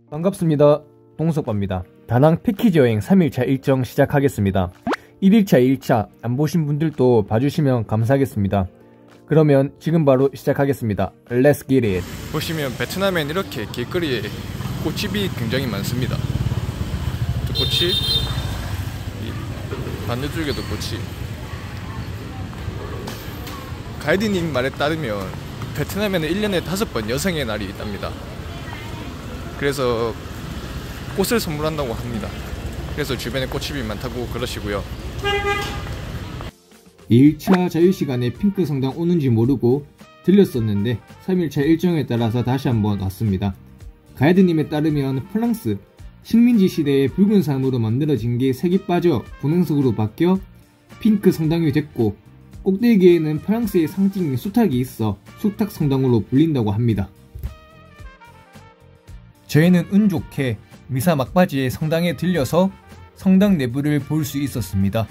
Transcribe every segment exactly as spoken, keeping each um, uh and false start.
반갑습니다. 동석바입니다. 다낭 패키지 여행 삼 일차 일정 시작하겠습니다. 일 일차, 이 일차 안 보신 분들도 봐주시면 감사하겠습니다. 그러면 지금 바로 시작하겠습니다. Let's get it. 보시면 베트남엔 이렇게 길거리에 꽃집이 굉장히 많습니다. 꽃이 반대쪽에도 꽃이. 가이드님 말에 따르면 베트남에는 일 년에 다섯 번 여성의 날이 있답니다. 그래서 꽃을 선물한다고 합니다. 그래서 주변에 꽃집이 많다고 그러시고요. 이 일차 자유시간에 핑크 성당 오는지 모르고 들렸었는데 삼 일차 일정에 따라서 다시 한번 왔습니다. 가이드님에 따르면 프랑스 식민지 시대에 붉은 사람으로 만들어진 게 색이 빠져 분홍색으로 바뀌어 핑크 성당이 됐고, 꼭대기에는 프랑스의 상징인 수탉이 있어 수탉 성당으로 불린다고 합니다. 저희는 운 좋게 미사 막바지에 성당에 들려서 성당 내부를 볼 수 있었습니다.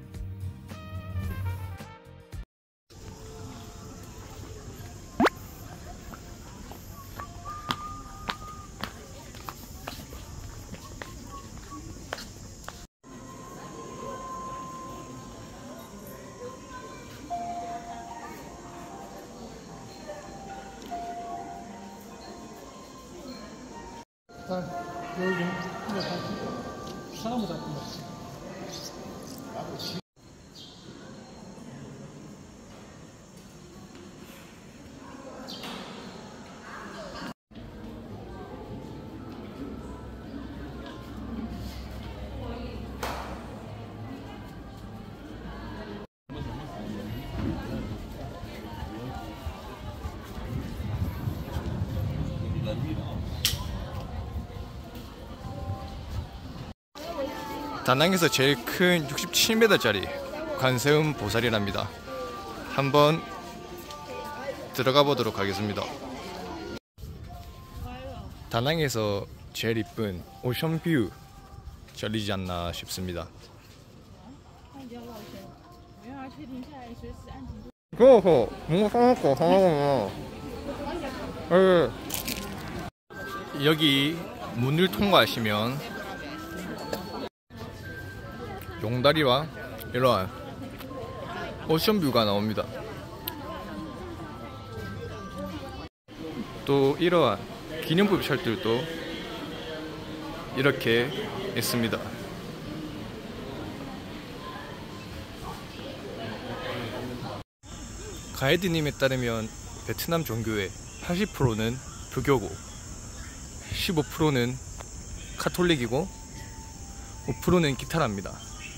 다낭에서 제일 큰 육십칠 미터짜리 관세음 보살이랍니다. 한번 들어가 보도록 하겠습니다. 다낭에서 제일 이쁜 오션뷰 절이지 않나 싶습니다. 그거 뭔가 사먹고 사먹으면 여기 문을 통과하시면 용다리와 이러한 오션뷰가 나옵니다. 또 이러한 기념품 샵들도 이렇게 있습니다. 가이드님에 따르면 베트남 종교의 팔십 퍼센트는 불교고 십오 퍼센트는 카톨릭이고 오 퍼센트는 기타랍니다.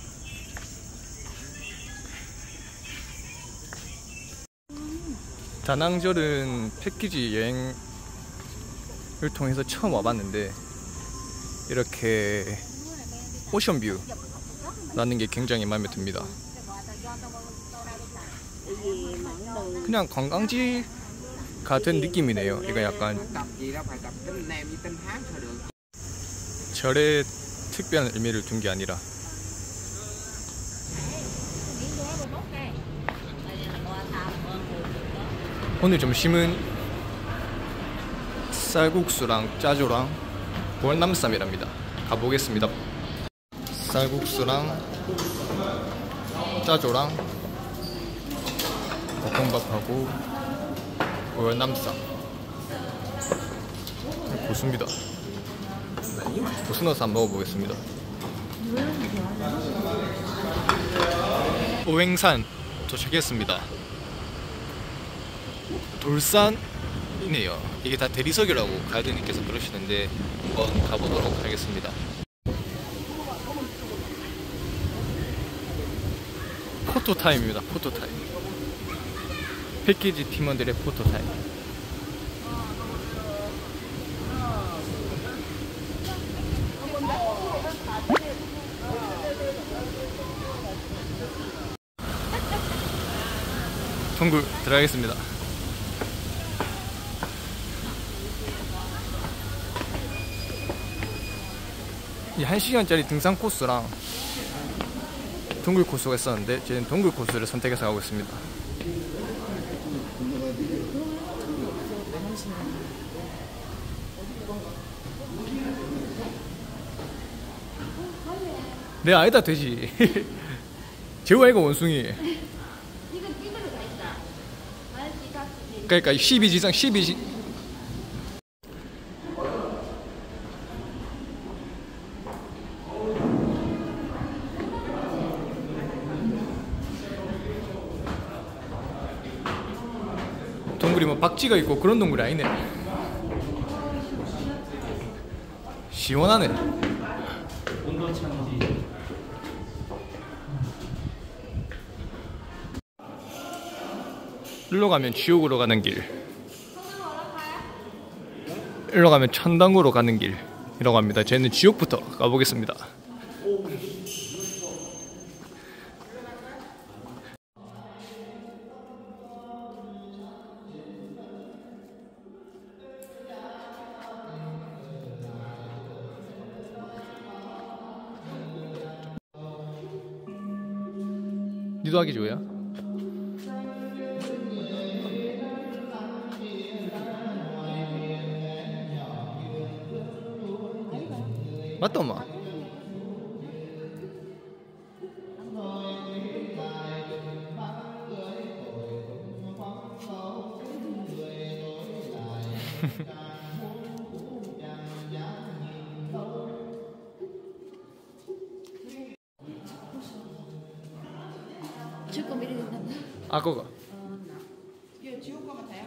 다낭절은 패키지 여행을 통해서 처음 와봤는데 이렇게 오션뷰 라는 게 굉장히 마음에 듭니다. 그냥 관광지 같은 느낌이네요. 이거 약간 절에 특별한 의미를 둔 게 아니라. 오늘 점심은 쌀국수랑 짜조랑 월남쌈이랍니다. 가보겠습니다. 쌀국수랑 짜조랑 볶음밥하고 월남쌈 고수입니다. 고수 넣어서 한번 먹어보겠습니다. 오행산 도착했습니다. 돌산이네요. 이게 다 대리석이라고 가이드님께서 그러시는데 한번 가보도록 하겠습니다. 포토타임입니다. 포토타임. 패키지 팀원들의 포토타임. 동굴 들어가겠습니다. 이 한 시간짜리 등산 코스랑 동굴 코스가 있었는데 저는 동굴 코스를 선택해서 가고 있습니다. 내 아이다 되지. 제우아이가 원숭이. 이건 이대로 다 있다. 말지 같이. 그러니까 십이 지상 십이 지. 동굴이 뭐 박쥐가 있고 그런 동굴이 아니네. 시원하네. 일로 가면 지옥으로 가는 길, 일로 가면 천당으로 가는 길이라고 합니다. 저희는 지옥부터 가보겠습니다. 니도 하기 좋아요? 맞다 엄마. 지금 미리 된다. 아 그거. 이거 지옥 가면 다요?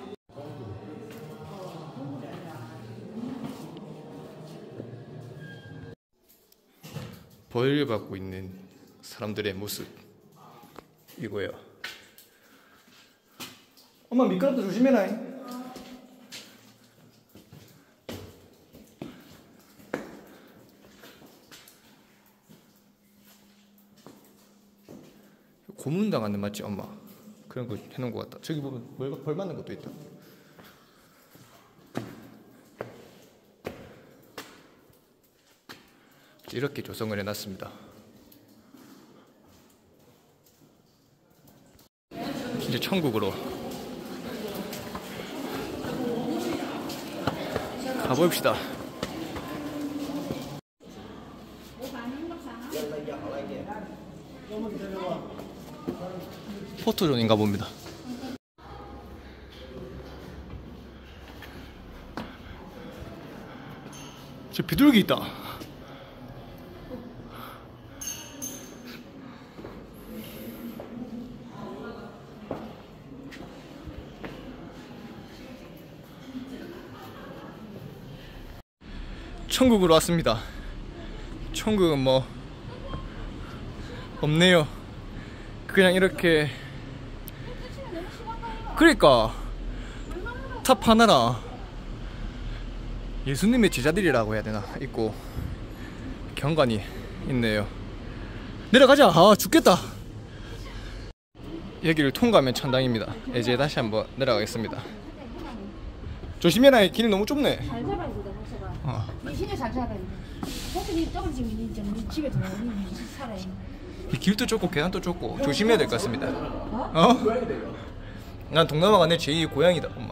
벌을 받고 있는 사람들의 모습 이거예요. 엄마 미끄럼도 조심해라. 고문 당하는 맞지 엄마? 그런 거 해놓은 것 같다. 저기 보면 벌, 벌 맞는 것도 있다. 이렇게 조성을 해놨습니다. 이제 천국으로 가봅시다. 포토존인가 봅니다. 저 비둘기 있다. 천국으로 왔습니다. 천국은 뭐 없네요. 그냥 이렇게 그러니까 탑 하나라 예수님의 제자들이라고 해야 되나 있고 경관이 있네요. 내려가자. 아 죽겠다. 여기를 통과하면 천당입니다. 이제 다시 한번 내려가겠습니다. 조심해라. 길이 너무 좁네. 잘 잡아야 돼, 목사가. 어. 니 진짜 잘 잡아야 돼. 혹시 저걸 지금 니 집에 들어오니 살아야 돼. 이 길도 좁고 계단도 좁고 조심해야 될 것 같습니다. 어? 난 동남아가 내 제이의 고향이다 엄마.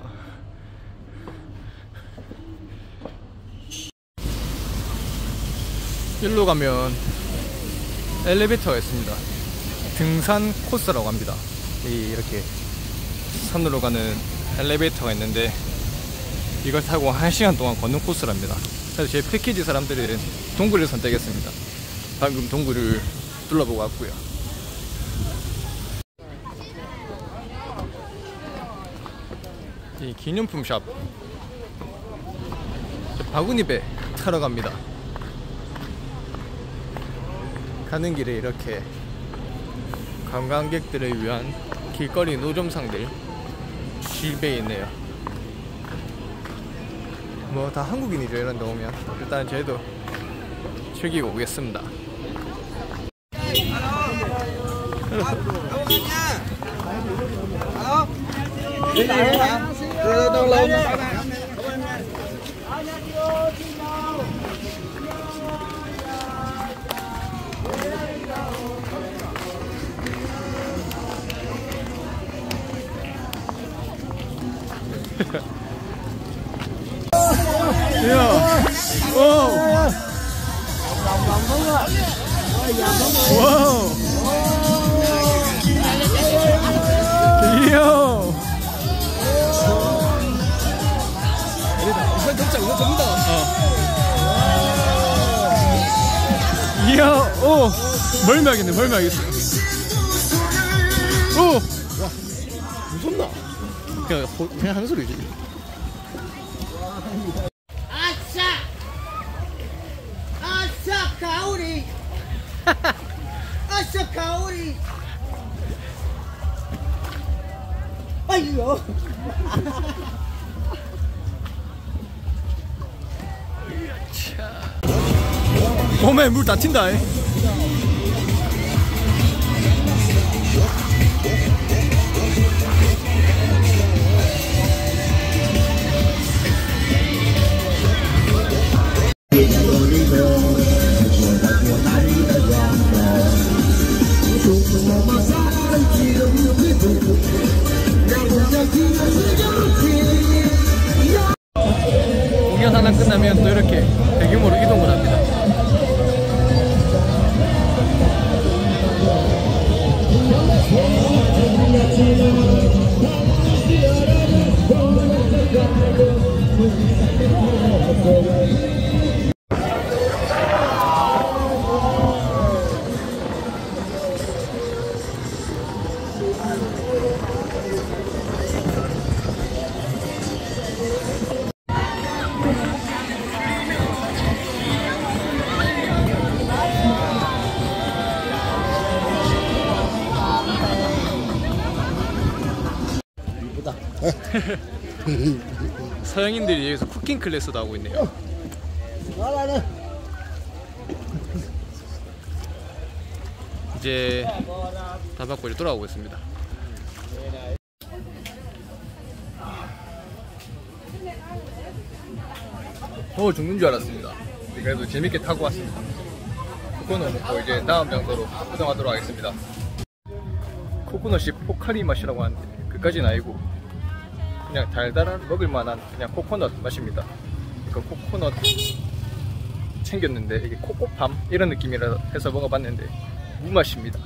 일로 가면 엘리베이터가 있습니다. 등산 코스라고 합니다. 이 이렇게 산으로 가는 엘리베이터가 있는데 이걸 타고 한 시간 동안 걷는 코스랍니다. 그래서 제 패키지 사람들은 동굴을 선택했습니다. 방금 동굴을 둘러보고 왔고요. 이 기념품 샵 바구니배 타러 갑니다. 가는 길에 이렇게 관광객들을 위한 길거리 노점상들 실배에 있네요. 뭐 다 한국인이죠. 이런 데 오면 일단 저희도 즐기고 오겠습니다. 야, 오, 와우. 귀여워. 이건 진짜 이거 됩니다. 어. 이야, 오, 멀미하겠네, 멀미하겠어. 오, 무섭나? 그냥 호- 그냥 하는 소리지. 아싸! 아싸 가오리! 아싸 가오리! 아이고! 몸에 물 다 튄다. 이. 공연 하나 끝나면 또 이렇게 대규모로 이동을 합니다. 서양인들이 여기서 쿠킹 클래스도 하고 있네요. 이제 다 받고 이제 돌아오고 있습니다. 더워 죽는 줄 알았습니다. 그래도 재밌게 타고 왔습니다. 코코넛 먹고 이제 다음 장소로 이동하도록 하겠습니다. 코코넛이 포카리 맛이라고 하는데 그까지는 아니고 그냥 달달한 먹을 만한 그냥 코코넛 맛입니다. 그 코코넛 챙겼는데 이게 코코팜 이런 느낌이라 해서 먹어봤는데 무맛입니다.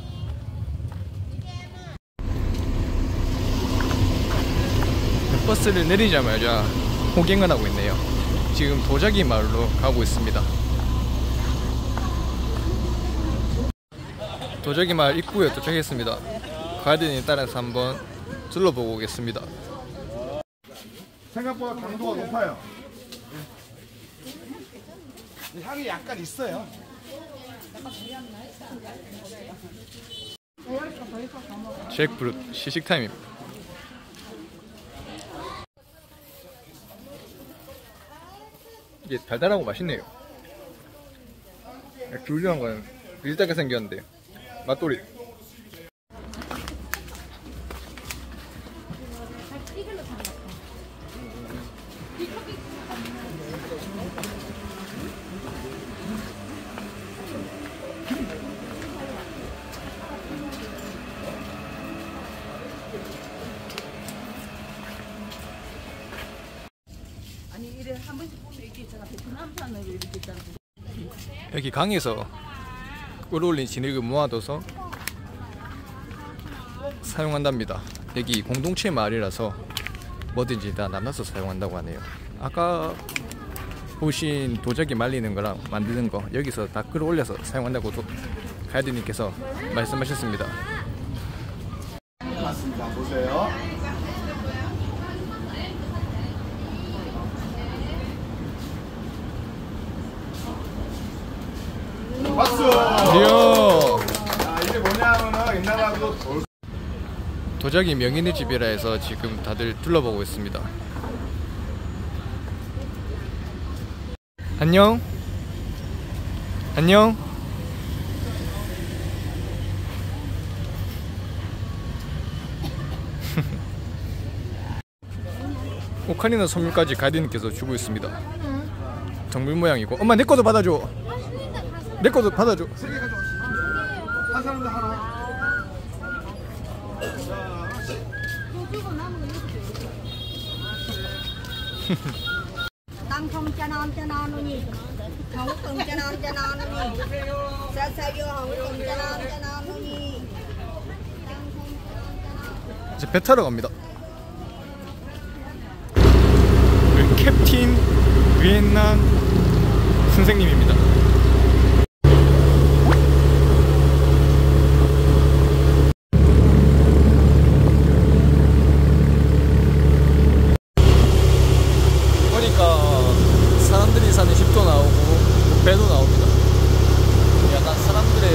버스를 내리자마자 호갱을 하고 있네요. 지금 도자기 마을로 가고 있습니다. 도자기 마을 입구에 도착했습니다. 가이드님 따라서 한번 둘러보고 오겠습니다. 생각보다 강도가 높아요. 향이 약간 있어요. 잭프루트 시식 타임입니다. 이게 달달하고 맛있네요. 귤이란 건 비슷하게 생겼는데 맛돌이. 아니 이래 한 번씩 보면 이렇게 있잖아. 베트남산으로 이렇게 있잖아. 여기 강에서 끌어올린 진흙을 모아둬서 사용한답니다. 여기 공동체 마을이라서 뭐든지 다 나눠서 사용한다고 하네요. 아까 보신 도자기 말리는 거랑 만드는 거 여기서 다 끌어올려서 사용한다고 가이드님께서 말씀하셨습니다. 맞습니다. 보세요. 박수! 이야! 아, 이게 뭐냐면은 옛날하고 돌... 도자기 명인의 집이라 해서 지금 다들 둘러보고 있습니다. 안녕? 안녕? 오카리나 선물까지 가이드님께서 주고 있습니다. 정물 모양이고. 엄마 내 것도 받아줘. 내 것도 받아줘. 한 사람도 하나. Tăng không cho non cho non luôn nhỉ? Không không cho non cho non luôn đi. Sao sao vô không không cho non cho non luôn đi. 이제 배 타러 갑니다. 그 캡틴 위엔난 선생님입니다. 보니까 사람들이 사는 집도 나오고 배도 나옵니다. 약간 사람들의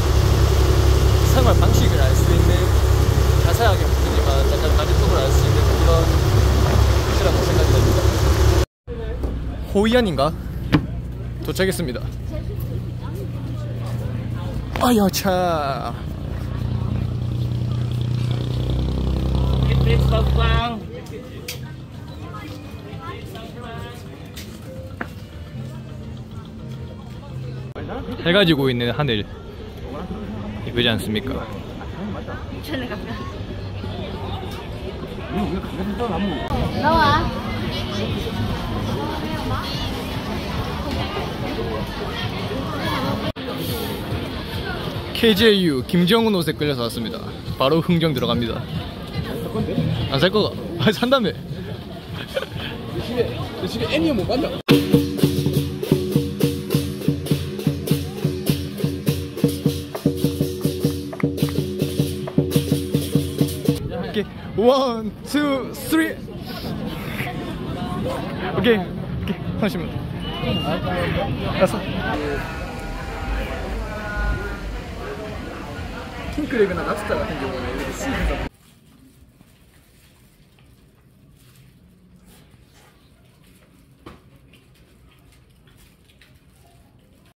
생활 방식을 알 수 있는, 자세하게 모르지만 약간 가족적으로 알 수 있는 그런 곳이라고 생각이 됩니다. 호이안인가? 도착했습니다. 아야차. 해가 지고 있는 하늘 이쁘지 않습니까? 나와. 케이제이유 김정은 옷에 끌려서 왔습니다. 바로 흥정 들어갑니다. 안 살 거가? 아, 산다며. 내 집에 애니어 못 봤나? 오케이, 원, 투, 쓰리. 오케이, 오케이, 하시면. 알았어. 킹크랩이나 랍스터 같은 경우는 이렇게 수입해서